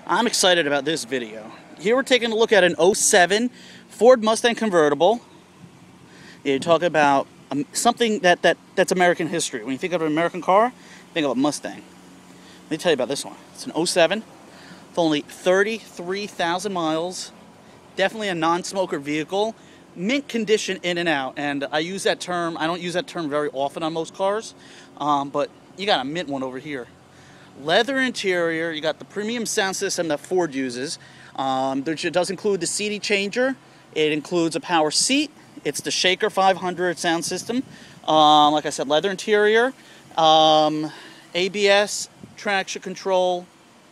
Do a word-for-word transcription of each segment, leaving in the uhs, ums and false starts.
I'm excited about this video. Here we're taking a look at an oh seven Ford Mustang convertible. You're talking about um, something that, that, that's American history. When you think of an American car, think of a Mustang. Let me tell you about this one. It's an oh seven with only thirty-three thousand miles. Definitely a non-smoker vehicle. Mint condition in and out. And I use that term, I don't use that term very often on most cars, um, but you got a mint one over here. Leather interior, you got the premium sound system that Ford uses. Um, which it does include the C D changer. It includes a power seat. It's the Shaker five hundred sound system. Um, like I said, leather interior, um, A B S, traction control,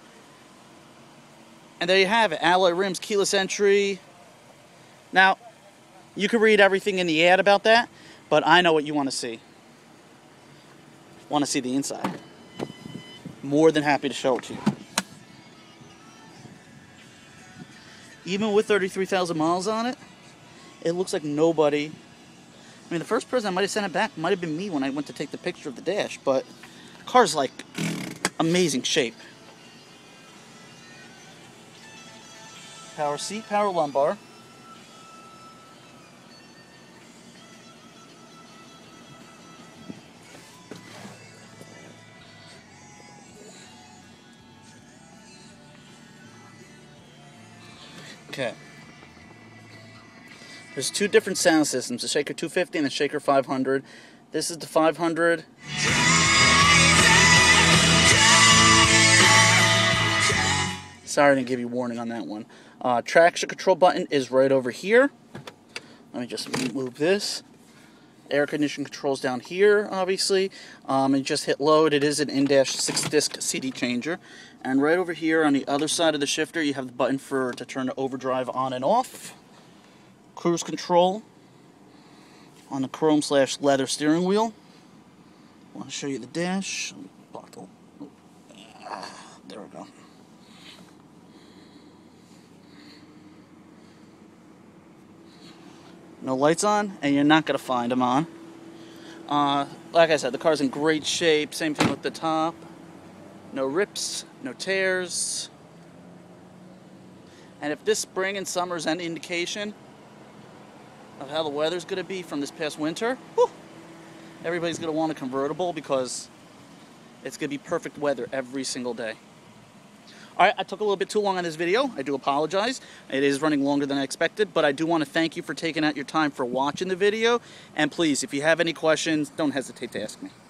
and there you have it. Alloy rims, keyless entry. Now, you can read everything in the ad about that, but I know what you want to see. Want to see the inside. More than happy to show it to you. Even with thirty-three thousand miles on it, it looks like nobody. I mean, the first person I might have sent it back might have been me when I went to take the picture of the dash, but the car's like amazing shape. Power seat, power lumbar. Okay. There's two different sound systems, the Shaker two fifty and the Shaker five hundred. This is the five hundred. Sorry I didn't give you warning on that one. Uh, traction control button is right over here. Let me just move this. Air conditioning controls down here, obviously. Um, and just hit load. It is an in-dash six-disc C D changer. And right over here on the other side of the shifter, you have the button for to turn the overdrive on and off. Cruise control on the chrome slash leather steering wheel. I want to show you the dash. Bottle. There we go. No lights on, and you're not going to find them on. Uh, like I said, the car's in great shape. Same thing with the top. No rips, no tears. And if this spring and summer is any indication of how the weather's going to be from this past winter, whew, everybody's going to want a convertible because it's going to be perfect weather every single day. Alright, I took a little bit too long on this video. I do apologize. It is running longer than I expected, but I do want to thank you for taking out your time for watching the video. And please, if you have any questions, don't hesitate to ask me.